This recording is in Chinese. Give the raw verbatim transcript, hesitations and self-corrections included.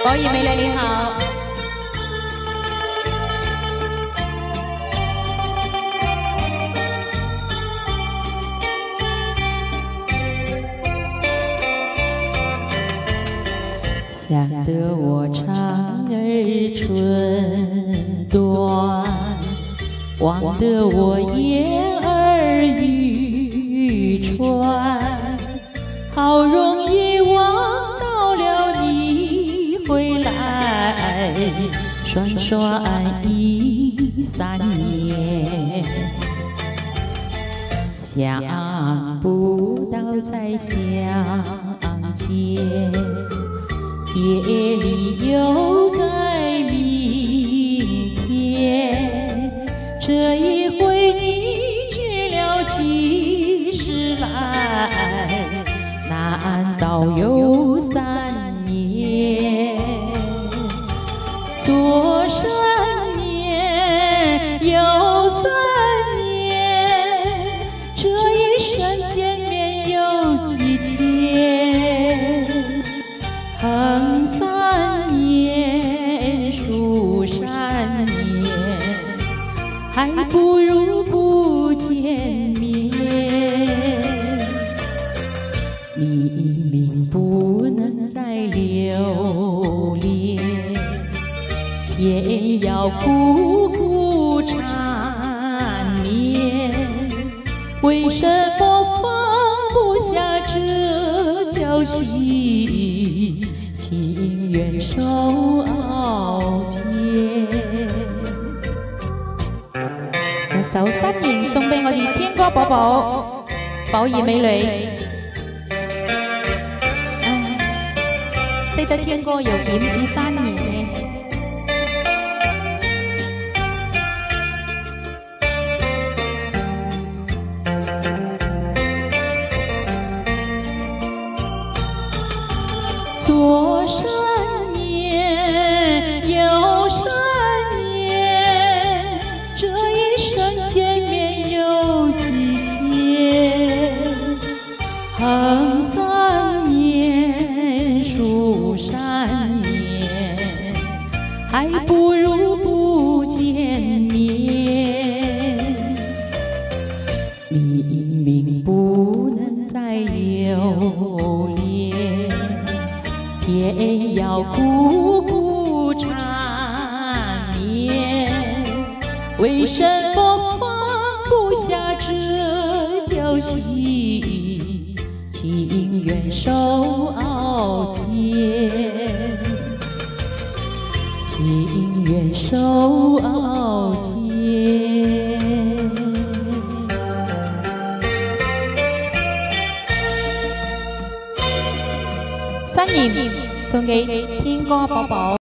宝仪美蕾你好。 想得我长儿春短，忘得我言儿语传。好容易望到了你回来，双双已三年。想不到再相见。 别离又在明天，这一回你去了几时来？难道有三年？左三年，右三年，这一生见面有几天？ 横三年，竖三年，还不如不见面。明明不能再留恋，偏要苦苦缠绵。为什么放不下这条心？ 情愿受熬煎。 一首《新年》送俾我哋天歌寶寶寶儀美女。唉，識得天歌又點止新年呢？ 左三年，右三年，这一生见面有几天？横三年，竖三年，还不如不见面。明明不能再留恋。 偏要苦苦缠绵，为什么放不下这条心？情愿受熬煎，情愿受熬煎。 新年送给天歌寶寶。